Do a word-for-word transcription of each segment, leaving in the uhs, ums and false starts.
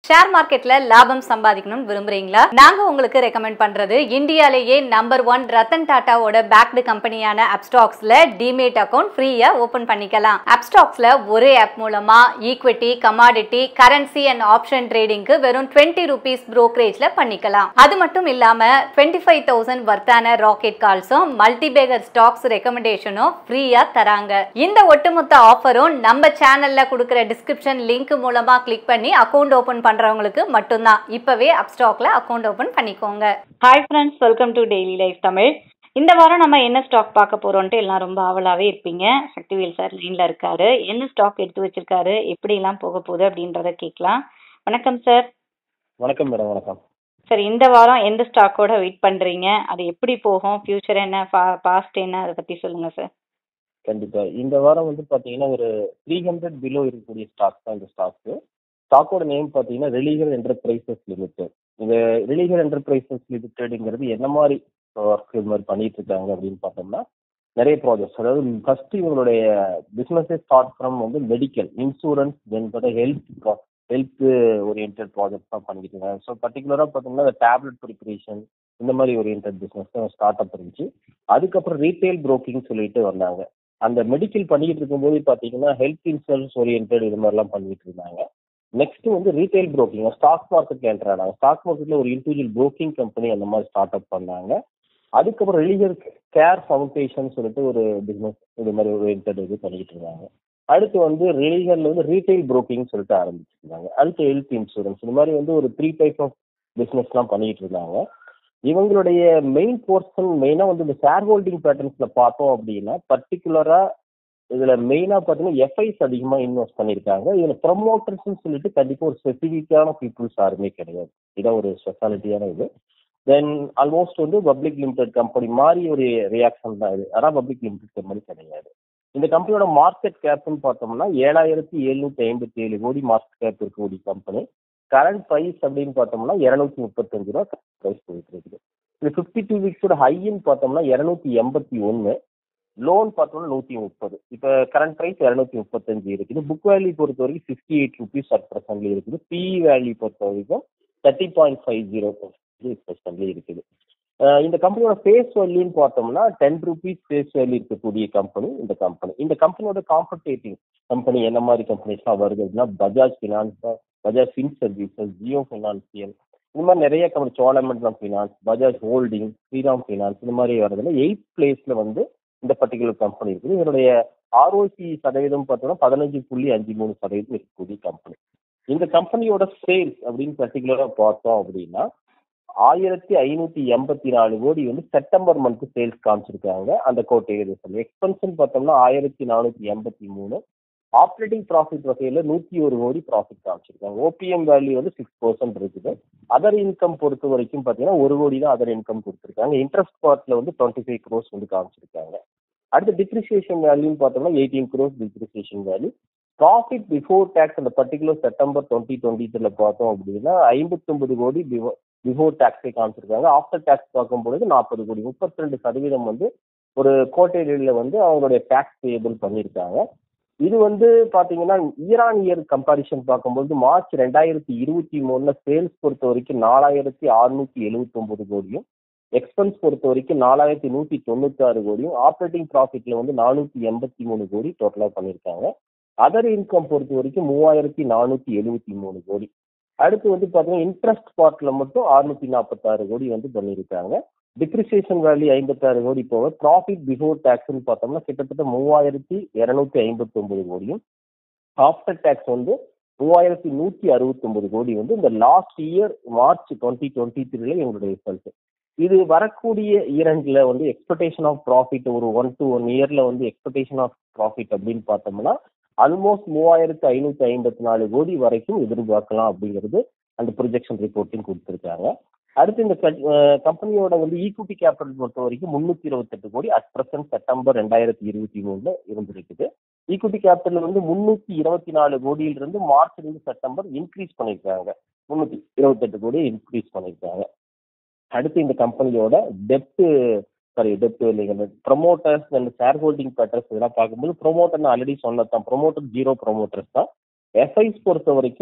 Share மார்க்கெட்ல லாபம் சம்பாதிக்கணும்னு விரும்புறீங்களா? நாங்க உங்களுக்கு ரெக்கமெண்ட் பண்றது இந்தியாலேயே நம்பர் ஒன் ரத்தன் டாட்டாவோட பேக்டு கம்பெனியான அப்ஸ்டாக்ஸ்ல டிமேட் அக்கவுண்ட் ஃப்ரீயா ஓபன் பண்ணிக்கலாம். அப்ஸ்டாக்ஸ்ல ஒரே ஆப் மூலமா equity, commodity, currency and option ட்ரேடிங்க்கு வெறும் டுவெண்ட்டி ருபீஸ் புரோக்கரேஜ்ல பண்ணிக்கலாம். அது மட்டும் இல்லாம டுவெண்ட்டி ஃபைவ் தௌசண்ட் வர்த்தான ராக்கெட் கால்ஸும் மல்டிபேகர் ஸ்டாக்ஸ் ரெக்கமெண்டேஷனும் ஃப்ரீயா தராங்க. இந்த ஒட்டுமொத்த ஆஃபரும் நம்ம சேனல்ல கொடுக்கிற டிஸ்கிரிப்ஷன் லிங்க் மூலமா கிளிக் பண்ணி அக்கவுண்ட் ஓபன் பண்றவங்களுக்கு மட்டும்தான். இப்பவே அப்ஸ்டாக்ல அக்கவுண்ட் ஓபன் பண்ணிக்கோங்க. Hi friends, welcome to daily life Tamil. இந்த வாரம் நம்ம என்ன ஸ்டாக் பார்க்க போறோம்ட்டு எல்லாம் ரொம்ப ஆவலாவே இருப்பீங்க. சக்திவேல் சார் லைன்ல இருக்காரு. என்ன ஸ்டாக் எடுத்து வச்சிருக்காரு, எப்படி எல்லாம் போக போகுது அப்படின்றத கேட்கலாம். வணக்கம் சார். வணக்கம் மேடம். வணக்கம் சார். இந்த வாரம் எந்த ஸ்டாக்கோட வெயிட் பண்றீங்க, அது எப்படி போகும், ஃபியூச்சர் என்ன, பாஸ்ட் என்ன, அதை பத்தி சொல்லுங்க சார். கண்டிப்பா இந்த வாரம் வந்து பாத்தீங்கன்னா ஒரு த்ரீ ஹண்ட்ரட் பிலோ இருக்கக்கூடிய ஸ்டாக் தான் இந்த ஸ்டாக்கு. ஸ்டாக்கோட நேம் பாத்தீங்கன்னா ரிலீகர் என்டர்பிரைசஸ் லிமிடெட். இந்த ரிலீகர் என்டர்பிரைசஸ் லிமிடெட்ங்கிறது என்ன மாதிரி ஒர்க் இது மாதிரி பண்ணிட்டு இருக்காங்க அப்படின்னு பார்த்தோம்னா, நிறைய ப்ராஜெக்ட்ஸ். அதாவது ஃபர்ஸ்ட் இவங்களுடைய பிசினஸே ஸ்டார்ட் ஃப்ரம் வந்து மெடிக்கல், இன்சூரன்ஸ், தென் பார்த்தா ஹெல்த் ஹெல்த் ஓரியன்ட் ப்ராஜெக்ட் தான் பண்ணிட்டு இருக்காங்க. ஸோ பர்டிகுலராக பார்த்தோம்னா இந்த டேப்லெட் ப்ரிப்பரேஷன் இந்த மாதிரி ஓரியன்ட் பிசினஸ் தான் ஸ்டார்ட் அப் இருந்துச்சு. அதுக்கப்புறம் ரீட்டைல் புரோக்கிங் சொல்லிட்டு வந்தாங்க. அந்த மெடிக்கல் பண்ணிட்டு இருக்கும்போது பார்த்தீங்கன்னா ஹெல்த் இன்சூரன்ஸ் ஓரியன்ட் இது மாதிரிலாம் பண்ணிட்டு இருந்தாங்க. நெக்ஸ்ட் வந்து ரீட்டைல் புரோக்கிங், ஸ்டாக் மார்க்கெட்ல என்டர் ஆனாங்க. ஸ்டாக் மார்க்கெட்ல ஒரு இண்டிவிஜுவல் புரோக்கிங் கம்பெனி அந்த மாதிரி ஸ்டார்ட் அப் பண்ணாங்க. அதுக்கப்புறம் ரிலீஜியஸ் கேர் ஃபவுண்டேஷன் சொல்லிட்டு ஒரு பிசினஸ் இது மாதிரி ஒரு இது பண்ணிட்டு இருந்தாங்க. அடுத்து வந்து ரிலீஜியன்ல வந்து ரீட்டைல் புரோக்கிங் சொல்லிட்டு ஆரம்பிச்சிருந்தாங்க. அடுத்து ஹெல்த் இன்சூரன்ஸ், இந்த மாதிரி வந்து ஒரு த்ரீ டைப் ஆஃப் பிசினஸ் எல்லாம் பண்ணிட்டு இருந்தாங்க. இவங்களுடைய மெயின் போர்ஷன் மெயினா வந்து இந்த ஷேர் ஹோல்டிங் பேட்டர்ன்ஸ்ல பார்த்தோம் அப்படின்னா, பர்டிகுலரா இதுல மெயினா பாத்தீங்கன்னா எஃப்ஐஸ் அதிகமா இன்வெஸ்ட் பண்ணிருக்காங்க. இதுல ப்ரமோட்டர்ஸ் சொல்லிட்டு கண்டிப்பா ஒரு ஸ்பெசிபிக்கான பீப்புள்ஸ் யாருமே கிடையாது. இதான் ஒரு ஸ்பெஷாலிட்டியான இது. தென் ஆல்மோஸ்ட் வந்து பப்ளிக் லிமிடெட் கம்பெனி மாதிரி ஒரு ரியாக்ஷன் தான் இது. ஆனா பப்ளிக் லிமிடெட் கம்பெனி கிடையாது. இந்த கம்பெனியோட மார்க்கெட் கேப்னு பார்த்தோம்னா ஏழாயிரத்தி எழுநூத்தி ஐம்பத்தி ஏழு கோடி மார்க்கெட் கேப் இருக்கக்கூடிய கம்பெனி. கரண்ட் பிரைஸ் அப்படின்னு பார்த்தோம்னா இருநூத்தி முப்பத்தஞ்சு ரூபா பிரைஸ் போயிட்டு இருக்குது. இது பிப்டி டூ வீக்ஸோட ஹைன்னு பார்த்தோம்னா இருநூத்தி எண்பத்தி ஒன்னு, லோன் பார்த்தோம்னா நூத்தி முப்பது. இப்போ கரண்ட் பிரைஸ் இருநூத்தி முப்பத்தஞ்சு இருக்குது. புக் வேல்யூ பொறுத்த வரைக்கும் சிக்ஸ்டி எயிட் ருபீஸ் அட் ப்ரெசென்ட்ல இருக்குது. பிஇ வேல்யூ பொறுத்த வரைக்கும் தேர்ட்டி பாயிண்ட் ஃபைவ் ஜீரோ ப்ரெசென்ட்ல இருக்குது. இந்த கம்பெனியோட ஃபேஸ் வேல்யூன்னு பார்த்தோம்னா டென் ருபீஸ் ஃபேஸ் வேல்யூ இருக்கக்கூடிய கம்பெனி இந்த கம்பெனி. இந்த கம்பெனியோட காம்படேட்டிவ் கம்பெனி என்ன மாதிரி கம்பெனிஸ்லாம் வருது அப்படின்னா, Bajaj finance, Bajaj fin services, Jio financial, இந்த மாதிரி நிறைய company, Cholamandalam finance, Bajaj holding, Shriram finance, இந்த மாதிரி வரதுல எயிட் பிளேஸ்ல வந்து இந்த பர்டிகுலர் கம்பெனி இருக்குது. இதனுடைய ஆர்ஓசி சதவீதம் பார்த்தோம்னா பதினஞ்சு புள்ளி அஞ்சு மூணு சதவீதம் இருக்கக்கூடிய கம்பெனி. இந்த கம்பெனியோட சேல்ஸ் அப்படின்னு பர்டிகுலரா பார்த்தோம் அப்படின்னா ஆயிரத்தி ஐநூத்தி எண்பத்தி நாலு கோடி வந்து செப்டம்பர் மந்த் சேல்ஸ் காமிச்சிருக்காங்க. அந்த கோட்டை எக்ஸ்பென்ஷன் பார்த்தோம்னா ஆயிரத்தி நானூத்தி எண்பத்தி மூணு. ஆப்ரேட்டிங் ப்ராஃபிட் வகையில நூத்தி ஒரு கோடி ப்ராஃபிட் காமிச்சிருக்காங்க. ஓபிஎம் வேல்யூ வந்து சிக்ஸ் பர்சன்ட் இருக்குது. அதர் இன்கம் பொறுத்த வரைக்கும் பாத்தீங்கன்னா ஒரு கோடி தான் அதர் இன்கம் கொடுத்துருக்காங்க. இன்ட்ரெஸ்ட் பார்ட்ல வந்து டுவெண்ட்டி ஃபைவ் க்ரோஸ் வந்து காமிச்சிருக்காங்க. அடுத்து டிப்ரிசியேஷன் வேல்யூன்னு பார்த்தோம்னா eighteen crores depreciation value. Profit before tax அந்த பர்டிகுலர் செப்டம்பர் டுவெண்ட்டி டுவெண்ட்டி த்ரீல பார்த்தோம் அப்படின்னா ஐம்பத்தி ஒன்பது கோடி பிஃபோர் டேக்ஸே காமிச்சிருக்காங்க. ஆஃப்டர் டேக்ஸ் பார்க்கும்பொழுது நாற்பது கோடி, முப்பத்தி ரெண்டு சதவீதம் வந்து ஒரு கோட்டையில வந்து அவங்களுடைய டேக்ஸ் பேபிள் பண்ணியிருக்காங்க. இது வந்து பாத்தீங்கன்னா இயர் ஆன் இயர் கம்பாரிசன் பார்க்கும்போது மார்ச் ரெண்டாயிரத்தி இருபத்தி மூணுல சேல்ஸ் பொறுத்த வரைக்கும் நாலாயிரத்தி அறுநூத்தி எழுபத்தி ஒன்பது கோடியும், எக்ஸ்பென்ஸ் பொறுத்த வரைக்கும் நாலாயிரத்தி நூத்தி தொண்ணூத்தி ஆறு கோடியும், ஆப்ரேட்டிங் ப்ராஃபிட்ல வந்து நானூத்தி எண்பத்தி மூணு கோடி டோட்டலா பண்ணியிருக்காங்க. அதர் இன்கம் பொறுத்த வரைக்கும் மூவாயிரத்தி நானூத்தி எழுபத்தி மூணு கோடி. அடுத்து வந்து பாத்தீங்கன்னா இன்ட்ரெஸ்ட் பார்ட்ல மட்டும் அறுநூத்தி நாற்பத்தி ஆறு கோடி வந்து பண்ணியிருக்காங்க. டிப்ரிசியேஷன் வேல்யூ ஐம்பத்தி ஆறு கோடி போக ப்ராஃபிட் பிஃபோர் டேக்ஸ்ன்னு பார்த்தோம்னா கிட்டத்தட்ட மூவாயிரத்தி இருநூத்தி ஐம்பத்தி ஒன்பது கோடியும், ஆஃப்டர் டேக்ஸ் வந்து மூவாயிரத்தி நூத்தி அறுபத்தி ஒன்பது கோடி வந்து இந்த last year March twenty twenty த்ரீல எங்களுடைய ரிசல்ட். இது வரக்கூடிய இரண்டுல வந்து எக்ஸ்பெக்டேஷன் ஆஃப் ப்ராஃபிட் ஒரு ஒன் டு ஒன் இயர்ல வந்து எக்ஸ்பெக்டேஷன் ஆஃப் ப்ராஃபிட் அப்படின்னு பார்த்தோம்னா ஆல்மோஸ்ட் மூவாயிரத்தி ஐநூத்தி ஐம்பத்தி நாலு கோடி வரைக்கும் எதிர்பார்க்கலாம் அப்படிங்கிறது அந்த ப்ரொஜெக்ஷன் ரிப்போர்ட்டையும் கொடுத்துருக்காங்க. அடுத்து இந்த கம்பெனியோட வந்து ஈக்விட்டி கேபிட்டல் பொறுத்த வரைக்கும் முன்னூத்தி இருபத்தி எட்டு கோடி அட் பிரசன்ட் செப்டம்பர் ரெண்டாயிரத்தி இருபத்தி மூணுல இருந்திருக்குது. ஈக்விட்டி கேபிட்டல் வந்து முன்னூத்தி இருபத்தி நாலு கோடியிலிருந்து மார்ச் இருந்து செப்டம்பர் இன்க்ரீஸ் பண்ணியிருக்காங்க. முன்னூத்தி இருபத்தி எட்டு கோடி இன்க்ரீஸ் பண்ணியிருக்காங்க. அடுத்து இந்த கம்பெனியோட டெப்ட் சாரி டெப்ட் இல்லைங்க promoters and share holding batters இதெல்லாம் பார்க்கும்போது ப்ரொமோட்டர் ஆல்ரெடி சொன்னதான், ப்ரொமோட்டர் ஜீரோ ப்ரொமோட்டர்ஸ் தான். எஃப்ஐஸ் பொறுத்த வரைக்கும்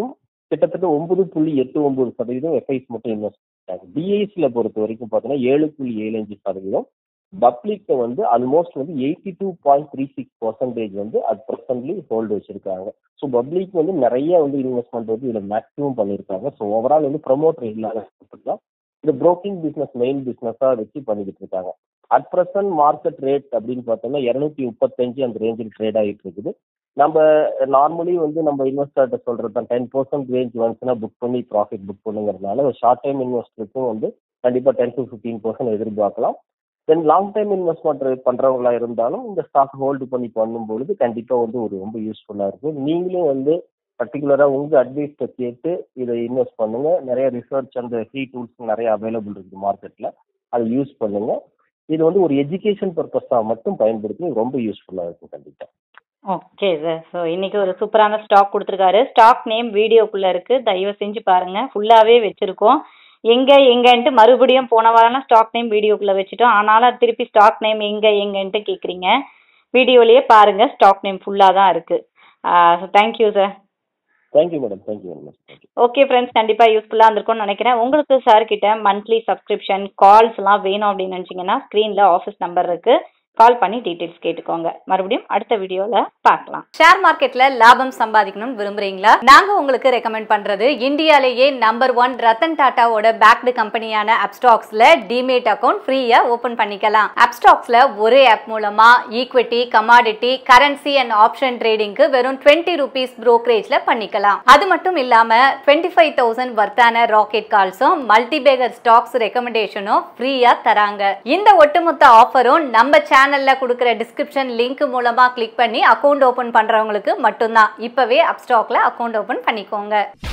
கிட்டத்தட்ட ஒன்பது புள்ளி எட்டு ஒன்பது சதவீதம் எஃப்ஐஸ் மட்டும் இன்வெஸ்ட் பண்ணிட்டாங்க. டிஐஸ்ல பொறுத்த வரைக்கும் பார்த்தீங்கன்னா ஏழு புள்ளி ஏழு அஞ்சு சதவீதம், பப்ளிக் வந்து ஆல்மோஸ்ட் வந்து eighty two point three six percentage வந்து அது ப்ரெசன்ட்லி ஹோல்டு வச்சிருக்காங்க. ஸோ பப்ளிக் வந்து நிறைய வந்து இன்வெஸ்ட்மெண்ட் வந்து இதில் மேக்ஸிமம் பண்ணியிருக்காங்க. ஸோ ஓவரால் வந்து ப்ரொமோட்டர் இல்லாத தான் இந்த புரோக்கிங் பிஸ்னஸ் மெயின் பிஸ்னஸாக வச்சு பண்ணிக்கிட்டு இருக்காங்க. அட் ப்ரெசன்ட் மார்க்கெட் ரேட் அப்படின்னு பார்த்தோம்னா இரநூத்தி முப்பத்தஞ்சு அந்த ரேஞ்சில் ட்ரேட் ஆகிட்டு இருக்குது. நம்ம நார்மலி வந்து நம்ம இன்வெஸ்டர்கிட்ட சொல்றது தான் டென் பர்சன்ட் ரேஞ்ச் வந்துச்சுன்னா புக் பண்ணி ப்ராஃபிட் புக் பண்ணுங்கிறதுனால ஒரு ஷார்ட் டைம் இன்வெஸ்டருக்கும் வந்து கண்டிப்பாக டென் டு ஃபிஃப்டீன் பர்சன்ட் எதிர்பார்க்கலாம். தென் லாங் டைம் இன்வெஸ்ட்மெண்ட் பண்ணுறவங்களா இருந்தாலும் இந்த ஸ்டாக் ஹோல்டு பண்ணி பண்ணும்பொழுது கண்டிப்பாக வந்து ஒரு ரொம்ப யூஸ்ஃபுல்லாக இருக்கும். நீங்களும் வந்து பர்டிகுலராக உங்கள் அட்வைஸை கேட்டு இதை இன்வெஸ்ட் பண்ணுங்க. நிறைய ரிசர்ச் அந்த ஃப்ரீ டூல்ஸ் நிறைய அவைலபிள் இருக்குது மார்க்கெட்டில், அதை யூஸ் பண்ணுங்க. இது வந்து ஒரு எஜுகேஷன் பர்பஸாக மட்டும் பயன்படுத்தி ரொம்ப யூஸ்ஃபுல்லாக இருக்கும் கண்டிப்பாக. Okay sir. ஸோ இன்னைக்கு ஒரு சூப்பரான ஸ்டாக் கொடுத்துருக்காரு. ஸ்டாக் நேம் வீடியோக்குள்ள இருக்கு, தயவு செஞ்சு பாருங்க. ஃபுல்லாவே வச்சிருக்கோம். எங்க எங்கன்ட்டு மறுபடியும் போன வாரம் ஸ்டாக் நேம் வீடியோக்குள்ள வச்சுட்டோம். ஆனாலும் திருப்பி ஸ்டாக் நேம் எங்க எங்கன்ட்டு கேட்குறீங்க. வீடியோலயே பாருங்க, ஸ்டாக் நேம் ஃபுல்லாக தான் இருக்கு. So thank you sir. Thank you madam. Thank you very much. Okay friends, கண்டிப்பாக யூஸ்ஃபுல்லாக இருந்திருக்கும்னு நினைக்கிறேன். உங்களுக்கு சார் கிட்ட மந்த்லி சப்ஸ்கிரிப்ஷன் கால்ஸ்லாம் வேணும் அப்படின்னு நினச்சிங்கன்னா ஸ்க்ரீனில் ஆஃபீஸ் நம்பர் இருக்கு, கால் பண்ணி டீடைல்ஸ் கேட்டுக்கோங்க. மறுபடியும் அடுத்த வீடியோல பார்க்கலாம். ஷேர் மார்க்கெட்ல லாபம் சம்பாதிக்கணும் விரும்புறீங்களா? நாங்க உங்களுக்கு ரெக்கமெண்ட் பண்றது இந்தியாலேயே நம்பர் ஒன் ரத்தன் டாட்டாவோட பேக்டு கம்பெனியான அப்ஸ்டாக்ஸ்ல டிமேட் அக்கௌண்ட் ஃப்ரீயா ஓபன் பண்ணிக்கலாம். அப்ஸ்டாக்ஸ்ல ஒரே ஆப் மூலமா equity, commodity, currency and option ட்ரேடிங்க்கு வெறும் டுவெண்ட்டி ருபீஸ் புரோக்கரேஜ்ல பண்ணிக்கலாம். அது மட்டும் இல்லாம டுவெண்ட்டி ஃபைவ் தௌசண்ட் வர்த்தான ராக்கெட் கால்ஸும் மல்டிபேகர் ஸ்டாக்ஸ் ரெக்கமெண்டேஷனும் ஃப்ரீயா தராங்க. இந்த ஒட்டுமொத்த ஆஃபரும் நம்ம சேனல்ல கொடுக்கிற டிஸ்கிரிப்ஷன் லிங்க் மூலமா கிளிக் பண்ணி அக்கவுண்ட் ஓபன் பண்றவங்களுக்கு மட்டும்தான். இப்பவே அப்ஸ்டாக்ல அக்கவுண்ட் ஓபன் பண்ணிக்கோங்க.